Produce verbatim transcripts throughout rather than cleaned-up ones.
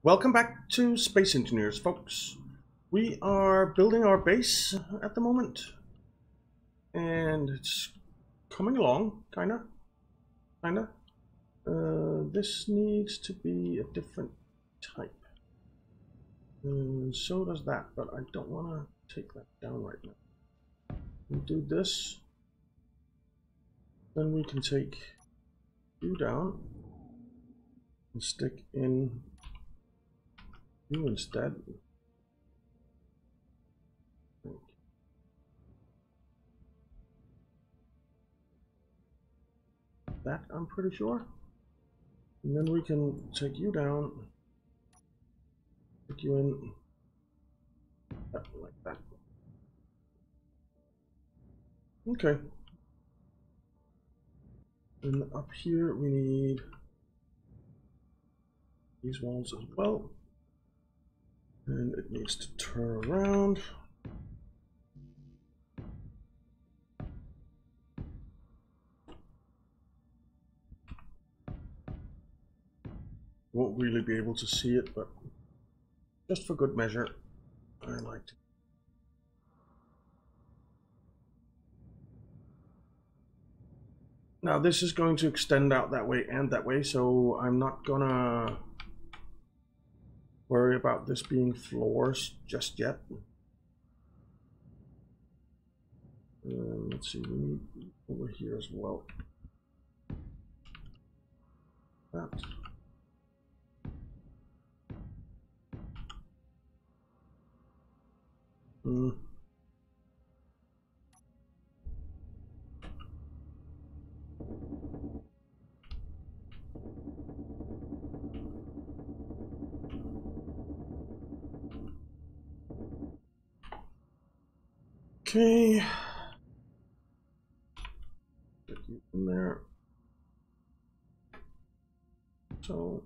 Welcome back to Space Engineers, folks. We are building our base at the moment, and it's coming along, kinda, kinda. Uh, this needs to be a different type. And so does that, but I don't want to take that down right now. We'll do this, then we can take you down and stick in you instead. That, I'm pretty sure. And then we can take you down, stick you in like that. Okay. And up here we need these walls as well. And it needs to turn around. Won't really be able to see it, but just for good measure, I like to. Now this is going to extend out that way and that way, so I'm not gonna worry about this being floors just yet. Um, let's see, we need over here as well. That. Mm. Okay. Get you in there. So.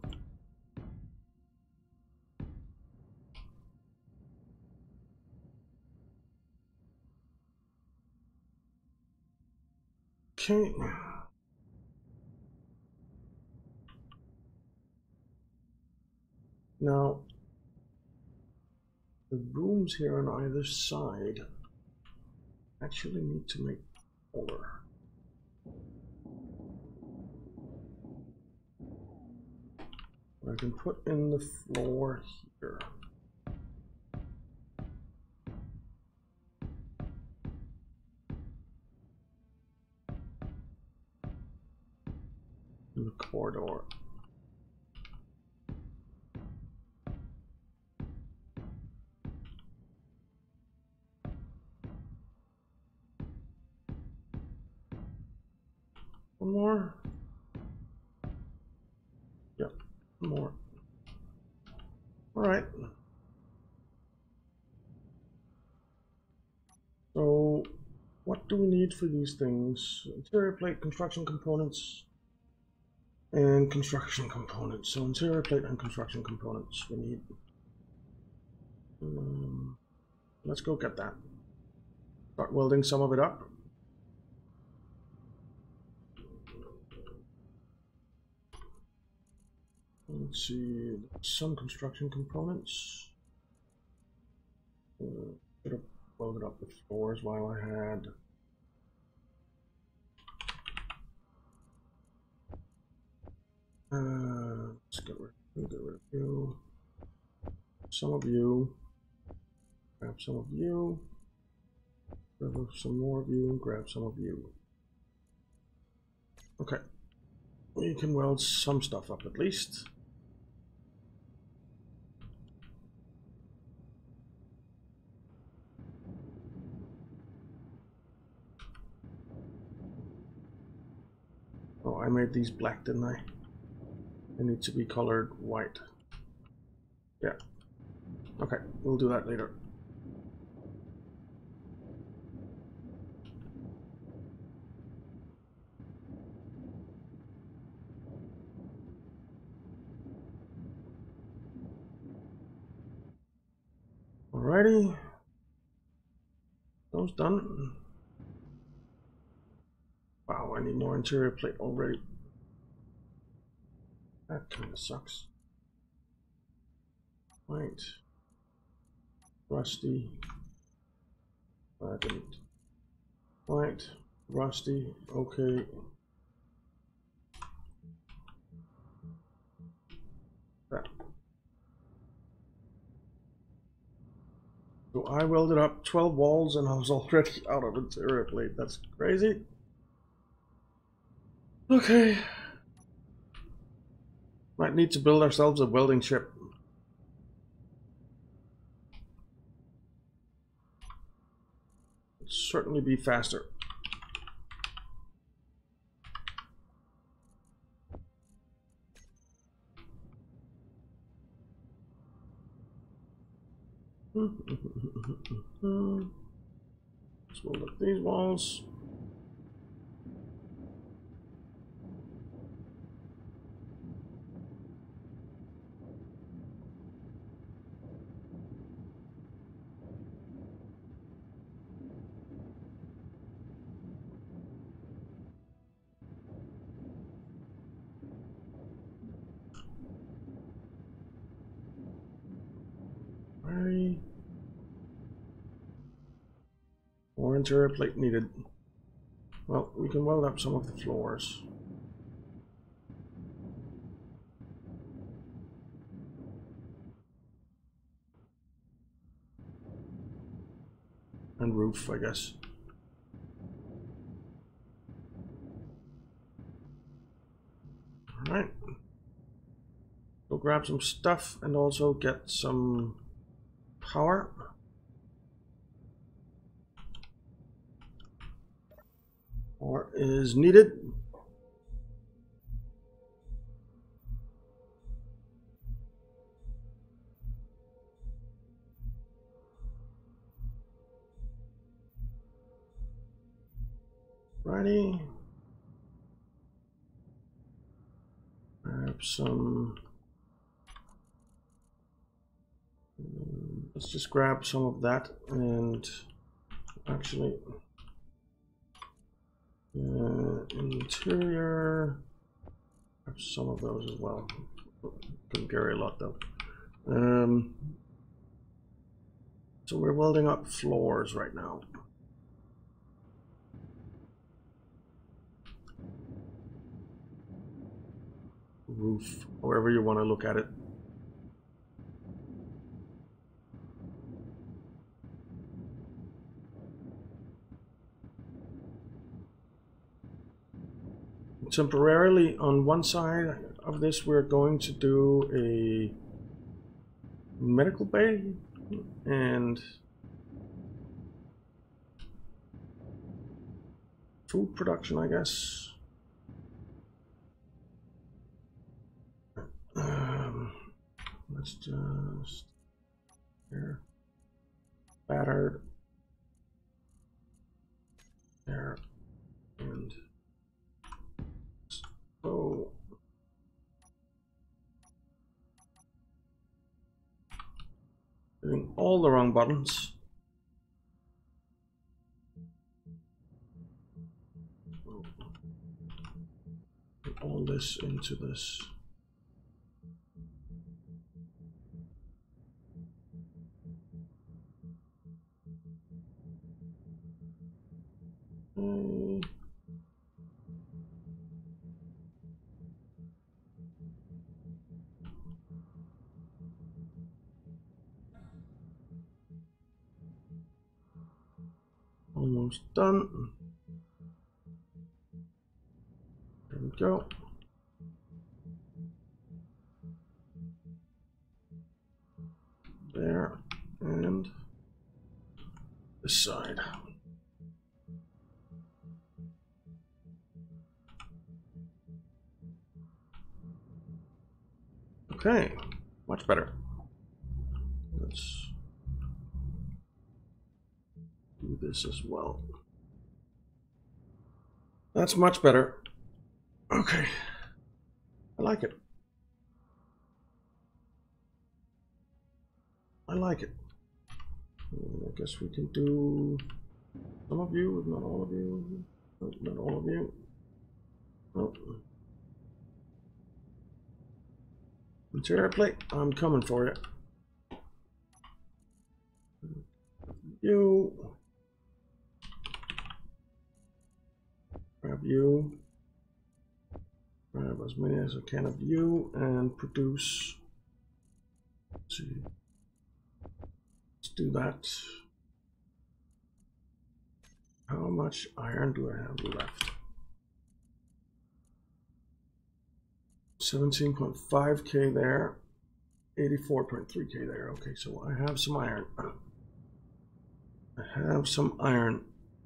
Okay. Now, the rooms here on either side actually need to make taller. I can put in the floor here. In the corridor. One more. Yep, one more. All right. So, what do we need for these things? Interior plate, construction components, and construction components. So, interior plate and construction components we need. Um, let's go get that. Start welding some of it up. Let's see, some construction components. Uh, should have welded up the floors while I had. Uh, let's get rid, get rid of you. Some of you. Grab some of you. Grab some more of you. Grab some of you. Okay. We can weld some stuff up at least. Oh, I made these black, didn't I? They need to be colored white. Yeah. Okay, we'll do that later. Alrighty. Those done. Wow, I need more interior plate already. That kind of sucks. White. Rusty. I didn't. White. Rusty. Okay. That. So I welded up twelve walls and I was already out of interior plate. That's crazy. Okay. Might need to build ourselves a welding ship. It'll certainly be faster. Let's weld up these walls. More interior plate needed. Well, we can weld up some of the floors. And roof, I guess. Alright. Go grab some stuff and also get some power. Power is needed. Righty. Grab some. Let's just grab some of that and actually uh, interior. Grab some of those as well. Couldn't carry a lot though. Um, so we're welding up floors right now. Roof, however you want to look at it. Temporarily on one side of this we're going to do a medical bay and food production, I guess. Um, let's just here battered there and so hitting all the wrong buttons. Put all this into this. Okay. Almost done. There we go. There and this side. Okay, much better. Let's do this as well. That's much better. Okay, I like it. I like it. I guess we can do some of you, not all of you. Nope, not all of you. Nope. Interior plate, I'm coming for you. you. Grab you. Grab as many as I can of you and produce. Let's see. Let's do that. How much iron do I have left? seventeen point five K there. eighty-four point three K there. Okay, so I have some iron. I have some iron.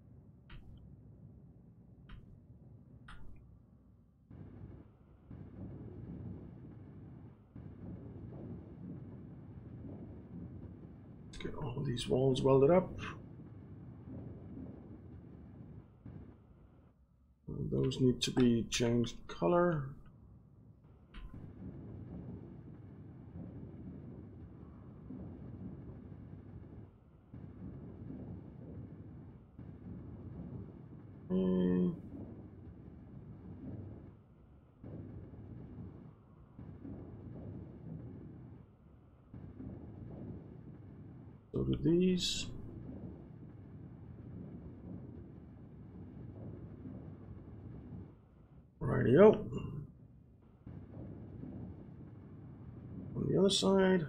Let's get all of these walls welded up. And those need to be changed color. Mm. So do these. Rightio. On the other side.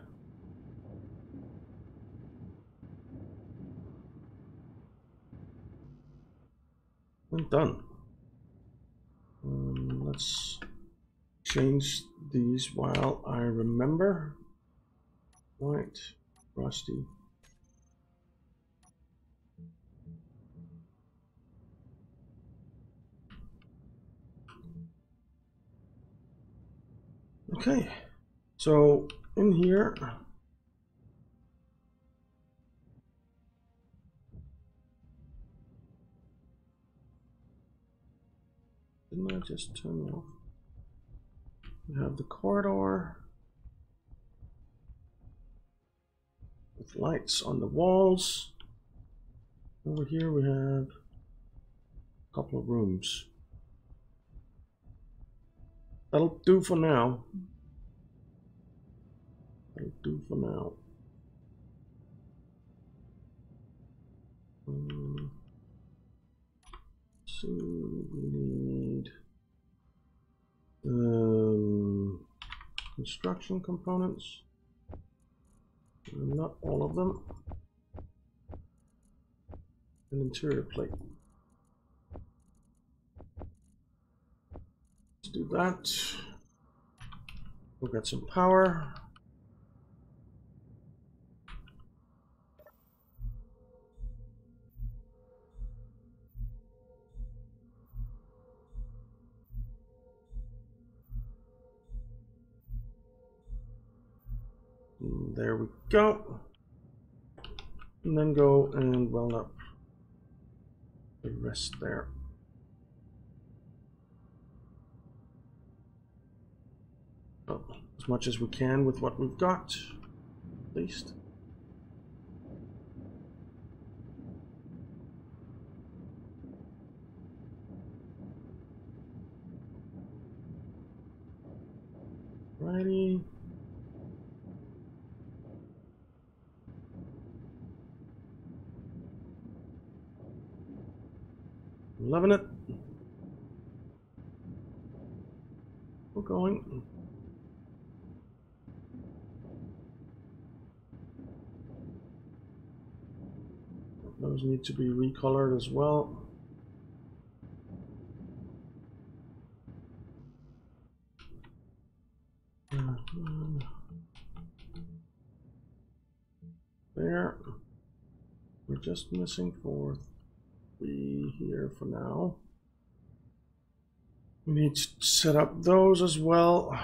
And done. Um, let's change these while I remember. White, rusty. Okay, so in here, didn't I just turn off? We have the corridor with lights on the walls. Over here we have a couple of rooms. That'll do for now. That'll do for now. Um, so we need um, construction components. Not all of them. An interior plate. Let's do that. We'll get some power. And there we go. And then go and weld up the rest there. Oh, as much as we can with what we've got, at least. Righty. Loving it. We're going. Those need to be recolored as well. There. We're just missing four, three here for now. We need to set up those as well.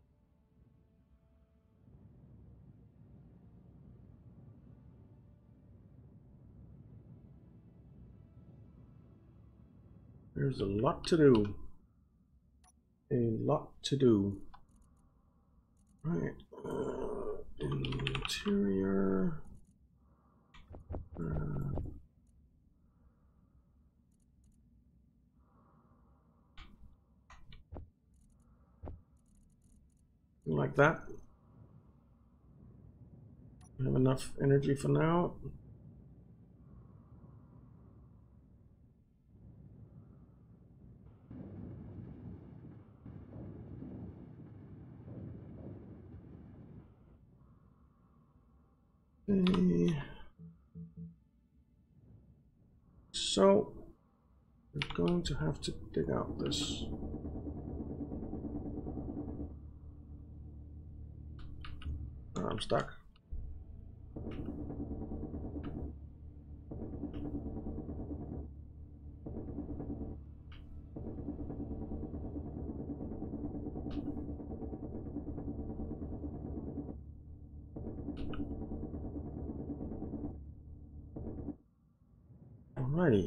There's a lot to do. A lot to do. Right. Uh, interior. Uh, like that. We have enough energy for now. Okay. So we're going to have to dig out this. Oh, I'm stuck. Alrighty.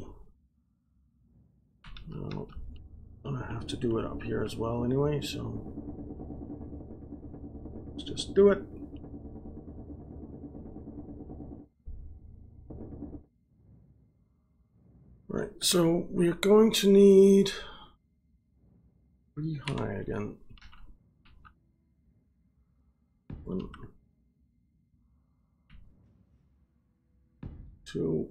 Well, I have to do it up here as well anyway, so let's just do it. Right, so we're going to need pretty high again. One, two.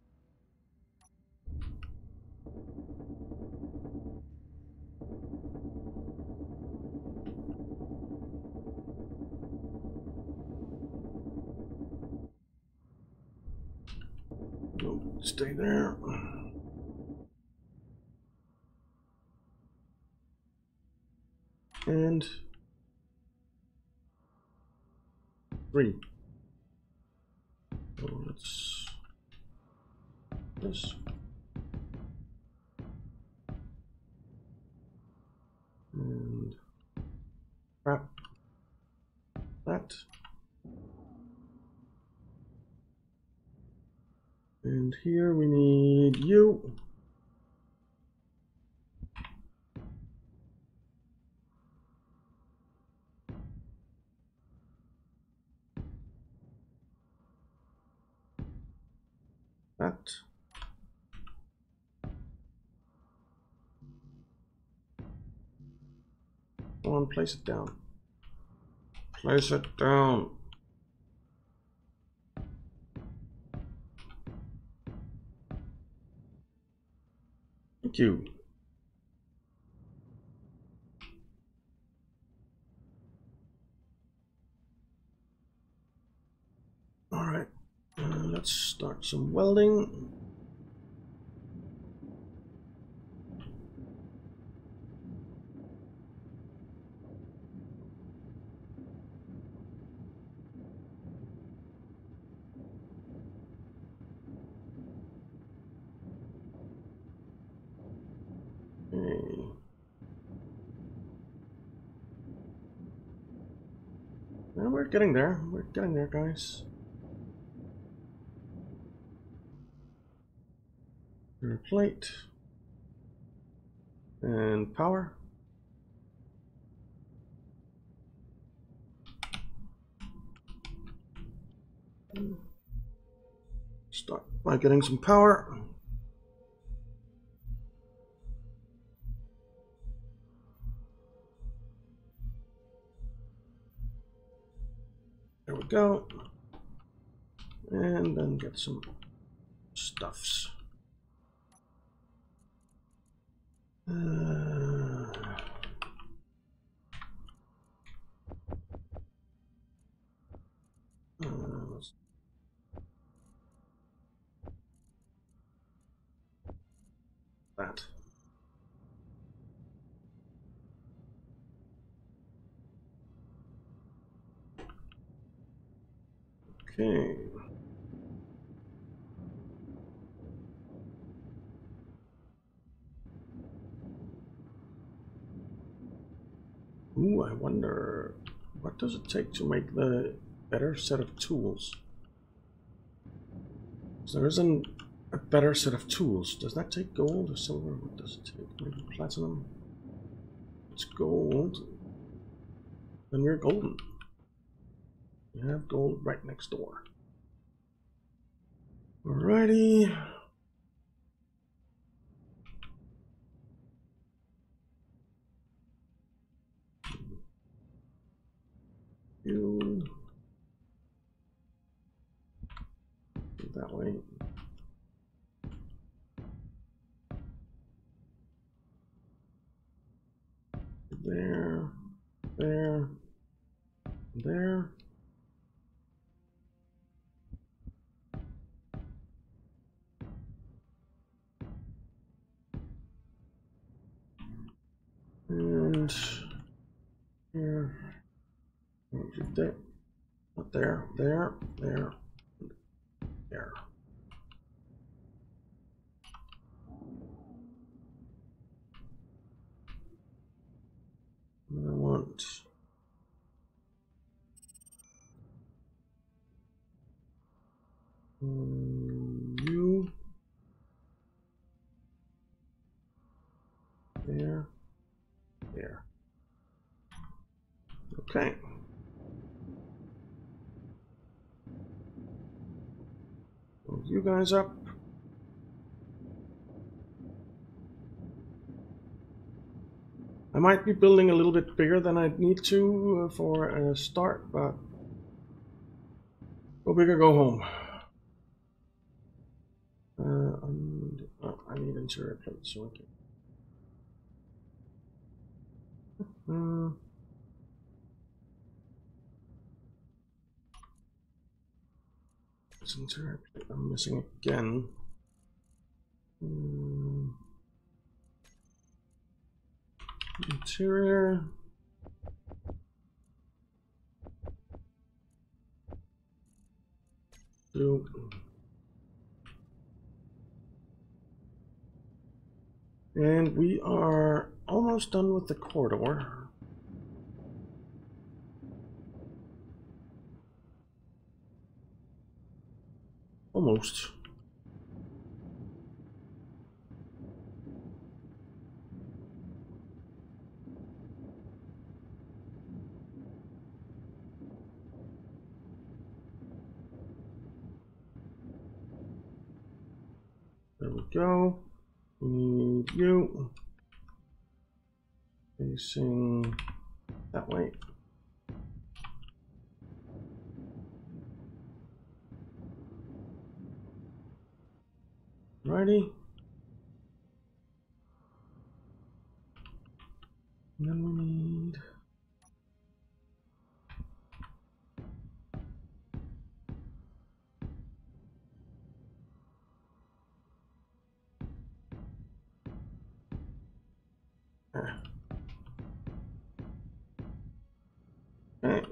No, stay there. And three. So let's this. And wrap that. And here we need you. That. Come on, place it down. Place it down. Thank you. All right, uh, let's start some welding. Okay. Well, we're getting there. We're getting there, guys. Your plate and power. Start by getting some power. There we go. And then get some stuffs. Uh, uh, that. Okay. Ooh, I wonder, what does it take to make the better set of tools? So there isn't a better set of tools. Does that take gold or silver? What does it take? Maybe platinum? It's gold. Then we're golden. We have gold right next door. Alrighty. You go that way. There, there, there. there, not there, there, there, there. And I want um, you there, there. Okay. Move you guys up. I might be building a little bit bigger than I need to uh, for a start, but go big or go home. Uh, I need, oh, I need interior plates, so I can. Uh, it's interior plate. I'm missing again. Um, interior. Blue. And we are almost done with the corridor. Almost. There we go. We need you facing that way. Righty. And then we need ah. Okay.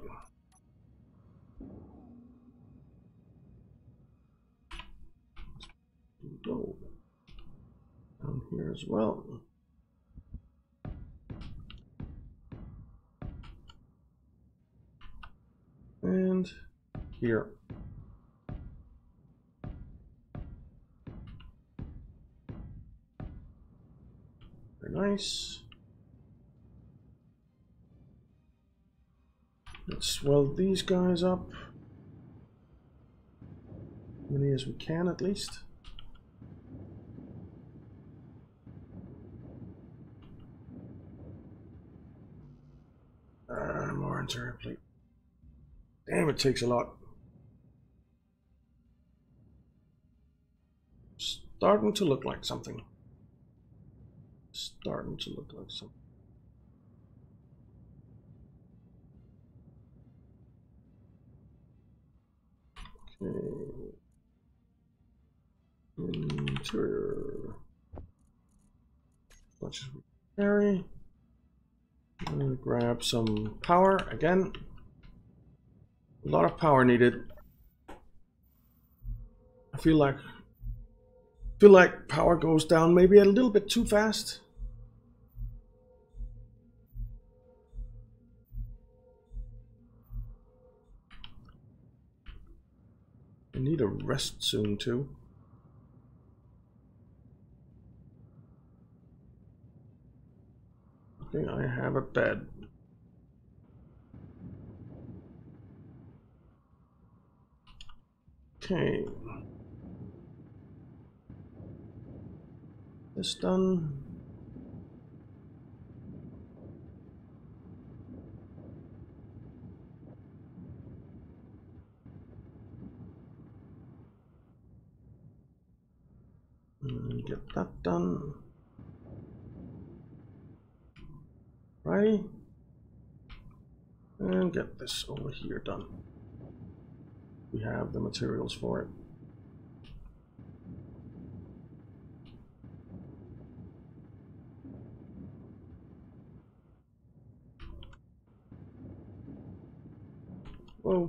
Go down here as well. And here. Very nice. Let's swell these guys up. As many as we can, at least. Uh, more interior plate. Damn, it takes a lot. Starting to look like something. Starting to look like something. Okay. Interior. As much as we carry. I'm gonna grab some power again. A lot of power needed. I feel like feel like power goes down maybe a little bit too fast. I need a rest soon too. Okay, I have a bed. Okay. This done. And get that done. Righty. And get this over here done. We have the materials for it. whoa.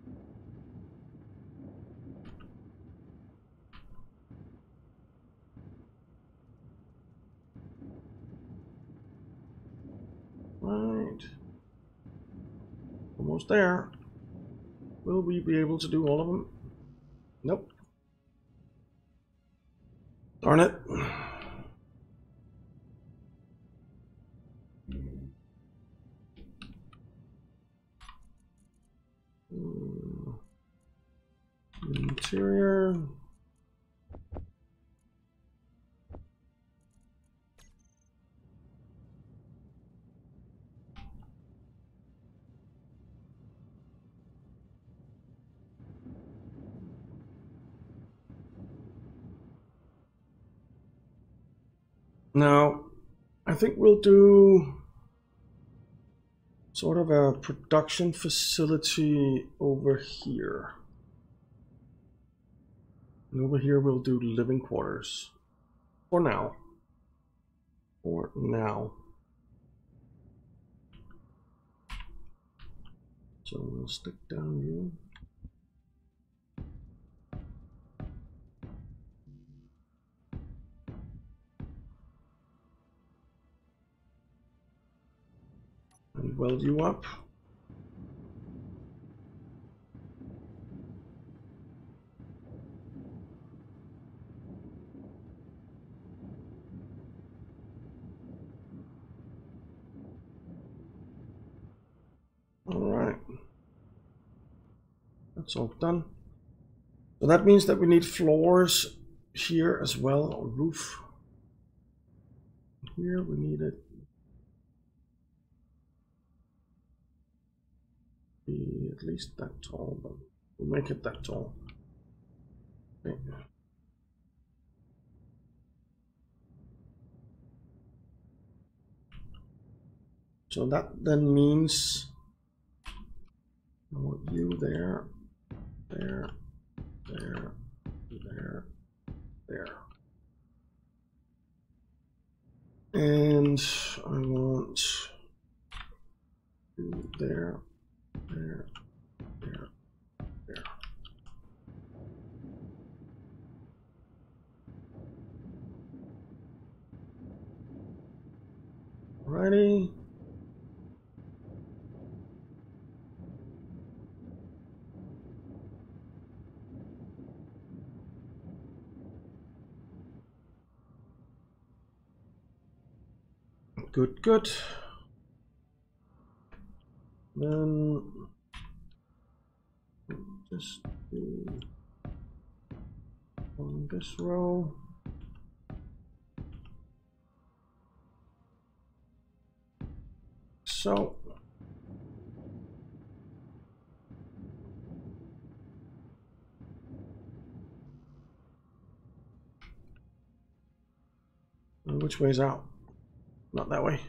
Right. Almost there. Will we be able to do all of them? Nope. Darn it. Interior. Now, I think we'll do sort of a production facility over here. And over here we'll do living quarters. For now. For now. So we'll stick down you. And weld you up. All right. That's all done. So that means that we need floors here as well, or roof. Here we need it. Be at least that tall, but we'll make it that tall. Okay. So that then means I want you there, there, there, there, there. And I want you there, there, there, there. Alrighty. Good, good. Then just do on this row. So and which way's out? Not that way.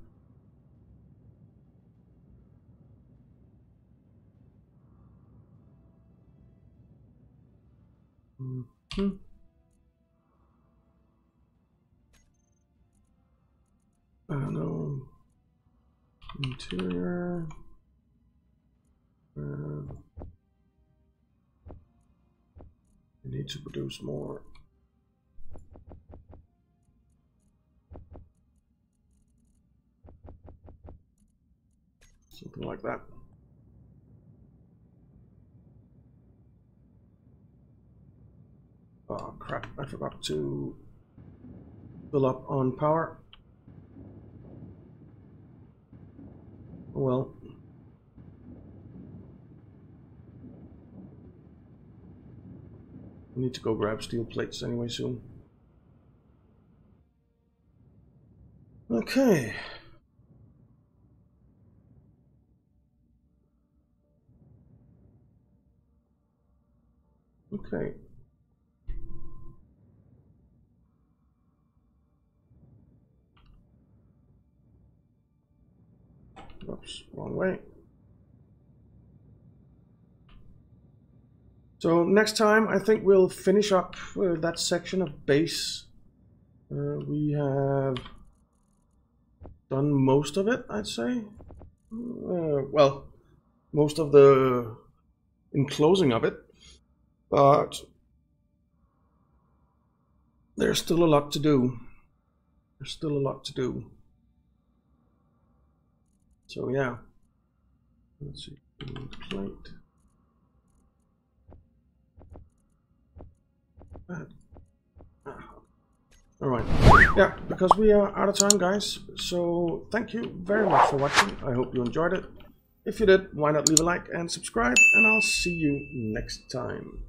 Mm-hmm. I don't know. Interior. Uh, we need to produce more. Something like that. Oh crap, I forgot to fill up on power. Oh well. I need to go grab steel plates anyway soon. Okay. Okay. Oops, wrong way. So next time I think we'll finish up uh, that section of base. Uh, we have done most of it, I'd say. Uh, well, most of the enclosing of it, but there's still a lot to do. There's still a lot to do. So yeah, let's see, plate. All right, yeah, because we are out of time, guys. So thank you very much for watching. I hope you enjoyed it. If you did, why not leave a like and subscribe, and I'll see you next time.